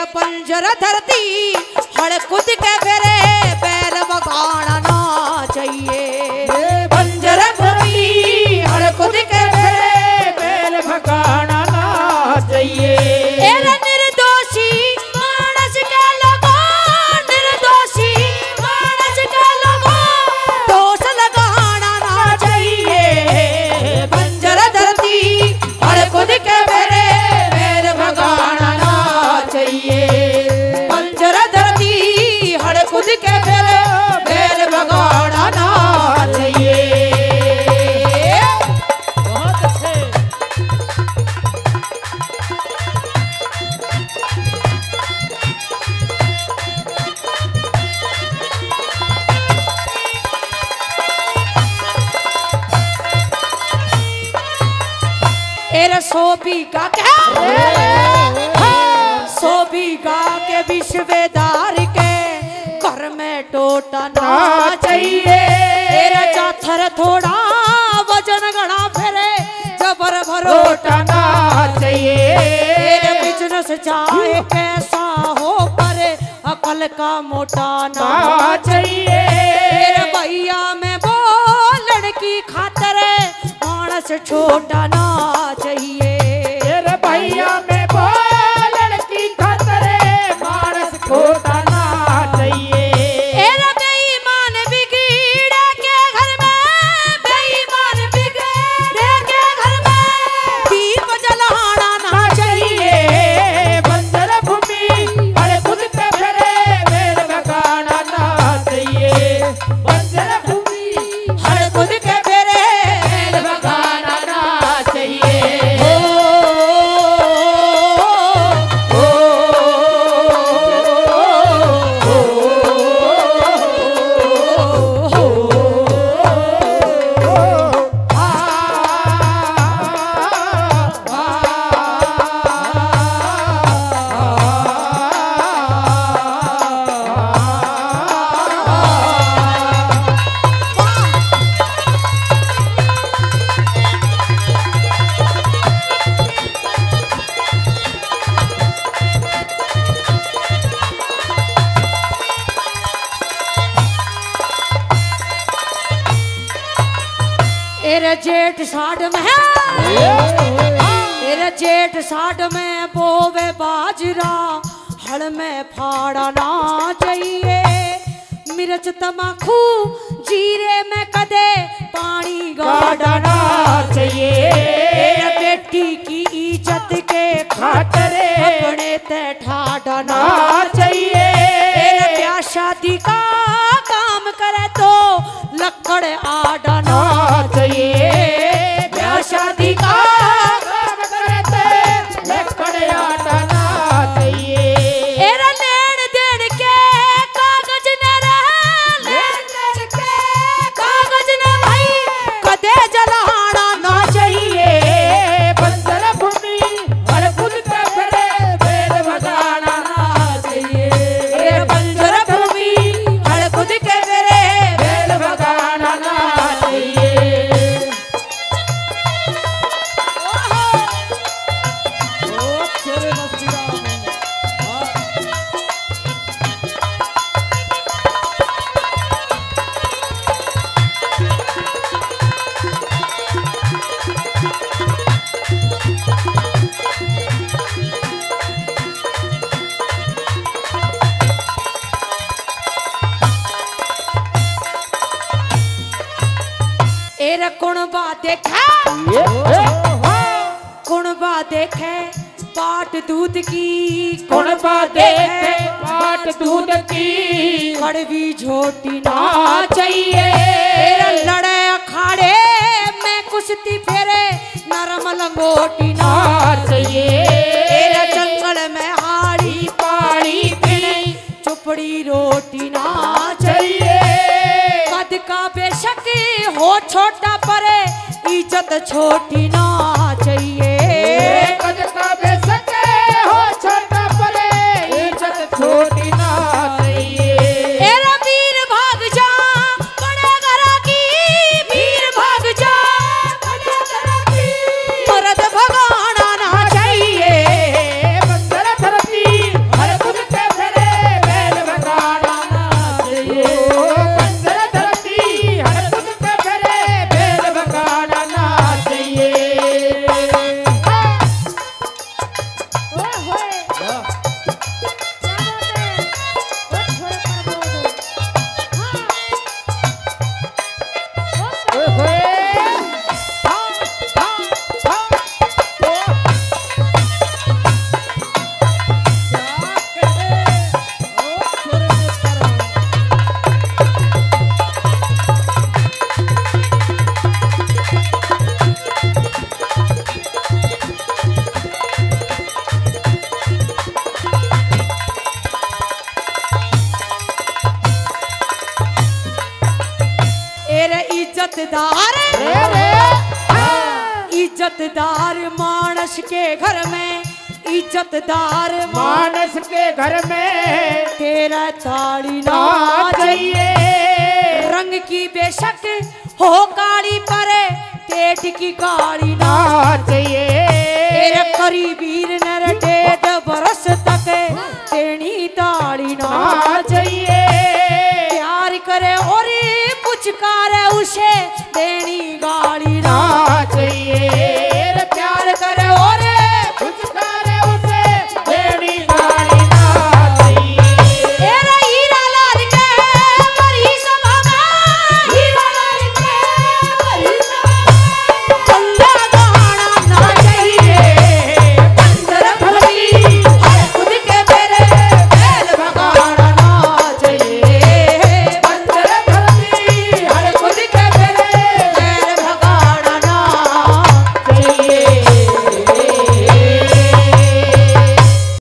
बंजर धरती हड़ कूद के फेरे बैल बगाना ना चाहिए। बंजर धरती हड़ कूद के फेरे बैल भगाना ना चाहिए। निर्दोषी मानस के लोगों, निर्दोषी मानस के लोगों दोष लगाना ना चाहिए। बंजर धरती हड़ कूद के फेरे बैल भगाना ना चाहिए। बंजर धरती हड़ कूद के फेरे बैल भगाना ना चाहिए। बहुत अच्छे। एरे 100 बीघा के 100 बीघा के विश्वेदार के घर में टोटा ना चाहिए। एरे जाथर थोड़ा वजन गणा फेरे जबर भरोटा ना चाहिए। एरे बिजनेस चाहे कैसा हो पर अकल का मोटा ना चाहिए। एरे भैया में वो लड़की खातर मानस छोटा ना चाहिए। तेरे भैया में वो लड़की खातर मानस छोटा ना चाहिए। एरे बेईमान बिगड़े के घर में, बेईमान बिगड़े के घर में दीप जलाना ना चाहिए। बंजर भूमि हड़ कूद के फेरे बैल भगाना ना चाहिए। बंजर भूमि हड़ कूद के फेरे बैल भगाना ना चाहिए। एरे जेठ साढ़ में एरे जेठ साढ़ में बोवे बाजरा हड़ में फाड़ा ना चाहिए। मिर्च तमाकू जीरे में कदे पानी गाड़ना चाहिए। एरे बेटी की इज्जत के खातिर अपने ते ठाड़ना चाहिए। एरे ब्याह शादी का काम करे तो लकड़ आड़ना चाहिए। ब्याह शादी का काम करते लकड़ आड़ना चाहिए। एरा लेन देन के कागज न रहे, लेन देन के कागज न भाई कदे जलाना ना चाहिए। बंजर भूमि हड़ कूद के फेरे बैल भगाना ना चाहिए। एरे बंजर भूमि हड़ कूद के फेरे बैल भगाना ना चाहिए। एरे कुणबा देखे कुणबा देखे बाट दूध की, कुणबा देखे बाट दूध की कड़वी झोटी ना चाहिए। एरे लड़े अखाड़े में कुश्ती फेरे नरम लंगोटी ना चाहिए। एरे जंगल में हाड़ी पाड़ी पीने चुपड़ी रोटी ना चाहिए। कद का बेशक हो छोटा परे इज्जत छोटी ना चाहिए। कद का बेशक हो छोटा परे इज्जत छोटी ना चाहिए। एरा वीर भाग जा बड़े घरा की, वीर भाग जा बड़े घरा की मर्द भगाना ना चाहिए। बंजर धरती हड़ इज्जतदार इज्जतदार मानस के घर में इज्जतदार मानस के घर में तेरा ताड़ी ना चाहिए। रंग की बेशक हो काली पर पेट की काली ना चाहिए। तेरे करीबीर नर 1.5 बरस तक तेनी ताड़ी ना चाहिए। प्यार करे और पुचकारे उसे देनी गाली